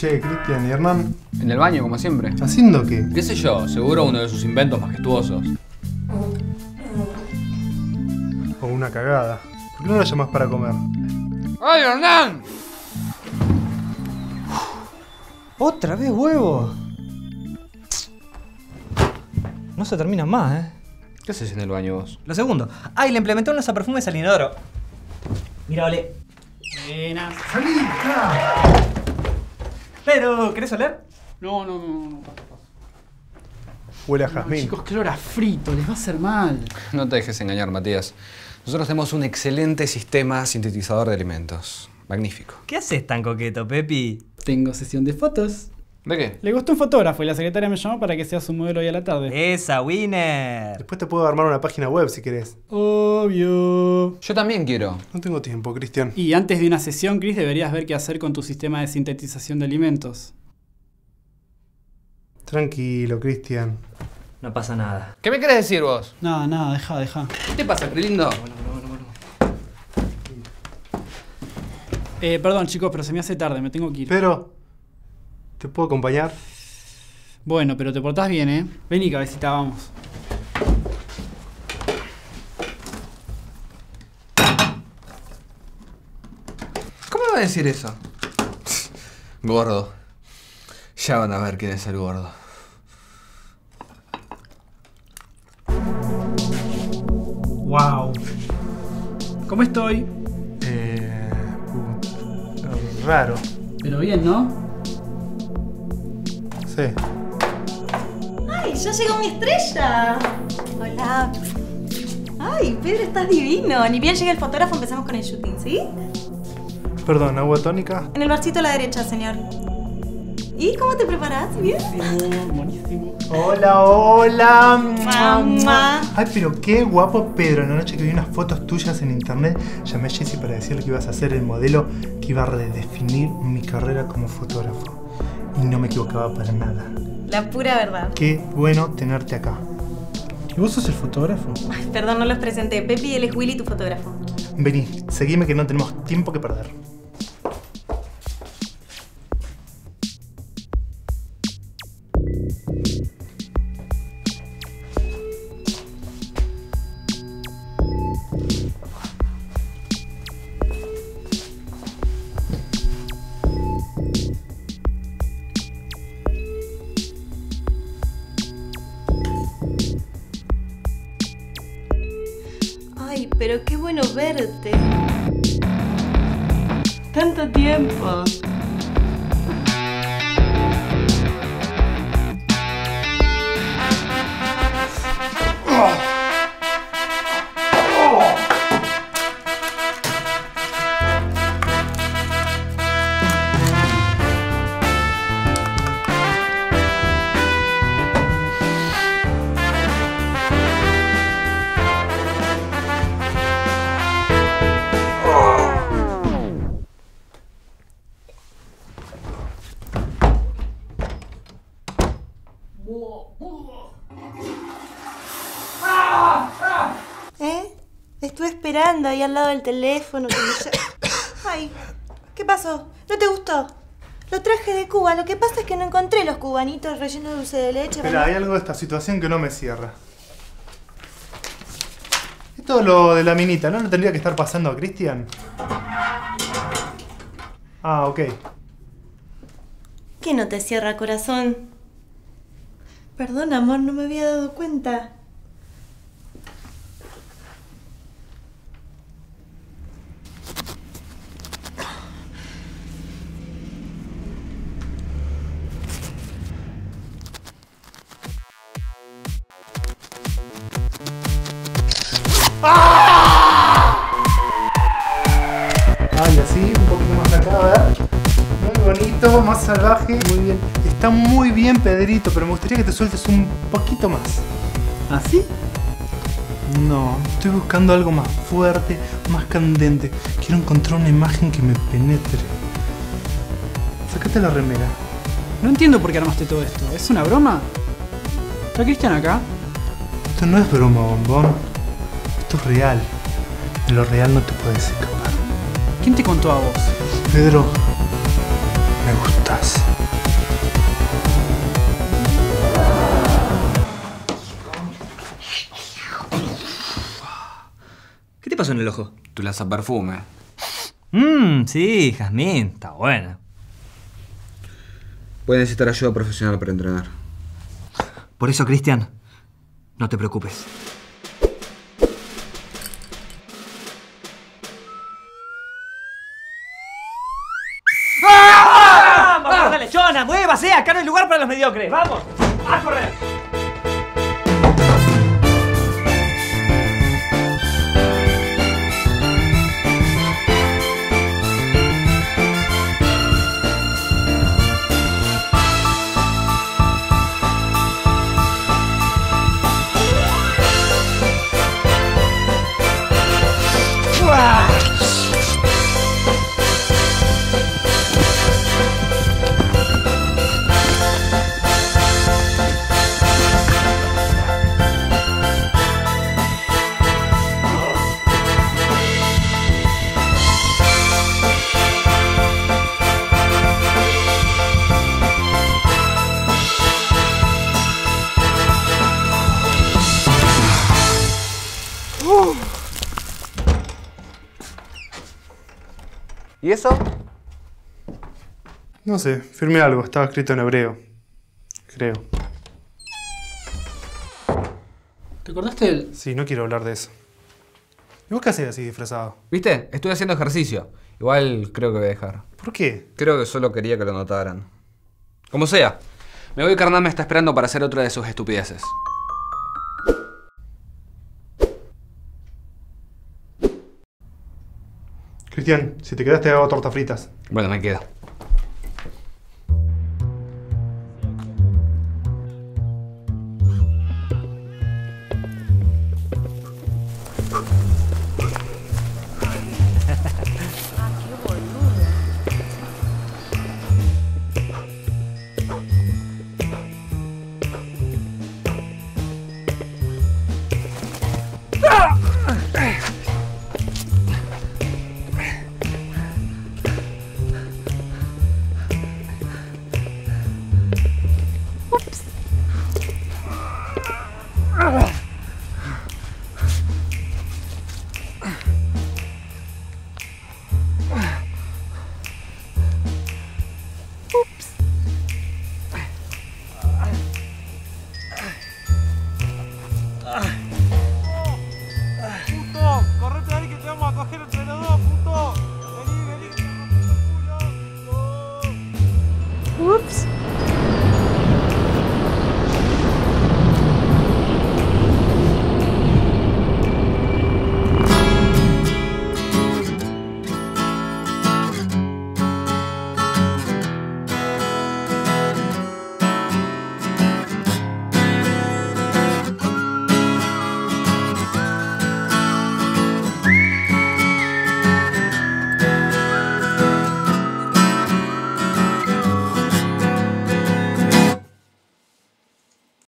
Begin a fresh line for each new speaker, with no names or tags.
Che, Cristian y Hernán.
En el baño, como siempre.
¿Haciendo qué?
¿Qué sé yo? Seguro uno de sus inventos majestuosos.
O una cagada. ¿Por qué no lo llamás para comer?
¡Ay, Hernán!
¿Otra vez huevo? No se termina más, ¿eh?
¿Qué haces en el baño vos?
Lo segundo. Ay, le implementé unos perfumes al inodoro. Mira, ole.
Buenas.
¡Salí! ¡Ah!
Pero, ¿querés oler?
No.
Huele a
No,
jazmín.
chicos, qué olor a frito, les va a hacer mal.
No te dejes engañar, Matías. Nosotros tenemos un excelente sistema sintetizador de alimentos. Magnífico.
¿Qué haces tan coqueto, Pepi?
Tengo sesión de fotos.
¿De qué?
Le gustó un fotógrafo y la secretaria me llamó para que sea su modelo hoy a la tarde.
¡Esa, winner!
Después te puedo armar una página web si querés.
Obvio.
Yo también quiero.
No tengo tiempo, Cristian.
Y antes de una sesión, Chris, deberías ver qué hacer con tu sistema de sintetización de alimentos.
Tranquilo, Cristian.
No pasa nada.
¿Qué me querés decir vos?
No, deja.
¿Qué te pasa, lindo?
Perdón, chicos, pero se me hace tarde, me tengo que ir.
Pero, ¿te puedo acompañar?
Bueno, pero te portás bien, ¿eh? Vení, cabecita, vamos.
¿Cómo va a decir eso? Gordo. Ya van a ver quién es el gordo.
Wow. ¿Cómo estoy?
Raro.
Pero bien, ¿no?
Sí.
¡Ay, ya llegó mi estrella! Hola. Ay, Pedro, estás divino. Ni bien llegue el fotógrafo, empezamos con el shooting, ¿sí?
Perdón, ¿agua tónica?
En el barcito a la derecha, señor. ¿Y cómo te preparas? ¿Bien?
Buenísimo.
Hola.
Mua.
Ay, pero qué guapo Pedro. En la noche que vi unas fotos tuyas en internet, llamé a Jessy para decirle que ibas a ser el modelo que iba a redefinir mi carrera como fotógrafo. Y no me equivocaba para nada.
La pura verdad.
Qué bueno tenerte acá. ¿Y vos sos el fotógrafo?
Ay, perdón, no los presenté. Pepi, él es Willy, tu fotógrafo.
Vení, seguime que no tenemos tiempo que perder.
Ay, pero qué bueno verte. Tanto tiempo. Estuve esperando ahí al lado del teléfono. Ay, ¿qué pasó? ¿No te gustó? Lo traje de Cuba. Lo que pasa es que no encontré los cubanitos rellenos de dulce de leche.
Espera, hay algo de esta situación que no me cierra. Esto es lo de la minita, ¿no? ¿No tendría que estar pasando a Cristian? Ah, ok.
¿Qué no te cierra, corazón? Perdón, amor, no me había dado cuenta.
Ay, así, un poquito más acá, a ver. Muy bonito, más salvaje. Muy bien. Está muy bien, Pedrito, pero me gustaría que te sueltes un poquito más.
¿Así?
No, estoy buscando algo más fuerte, más candente. Quiero encontrar una imagen que me penetre. Sácate la remera.
No entiendo por qué armaste todo esto. ¿Es una broma? ¿Está Cristian acá?
Esto no es broma, bombón. Esto es real. De lo real no te puedes escapar.
¿Quién te contó a vos?
Pedro, Me gustas.
¿Qué te pasó en el ojo?
Tu lanzaperfume.
Sí, Jazmín, está buena.
Puede necesitar ayuda profesional para entrenar.
Por eso, Cristian, no te preocupes. ¡Vamos, dale, lechona! ¡Muévase! Acá no hay lugar para los mediocres. ¡Vamos! ¡A correr!
¿Y eso?
No sé, firmé algo, estaba escrito en hebreo. Creo.
¿Te acordaste del...?
Sí, no quiero hablar de eso. ¿Y vos qué hacés así disfrazado?
¿Viste? Estoy haciendo ejercicio. Igual creo que voy a dejar.
¿Por qué?
Creo que solo quería que lo notaran. Como sea. Me voy, carnal me está esperando para hacer otra de sus estupideces.
Cristian, si te quedaste hago tortas fritas.
Bueno, me quedo.
Correte ahí que te vamos a coger entre los dos, puto. Vení, vení, que te vamos a coger el culo.
Ups.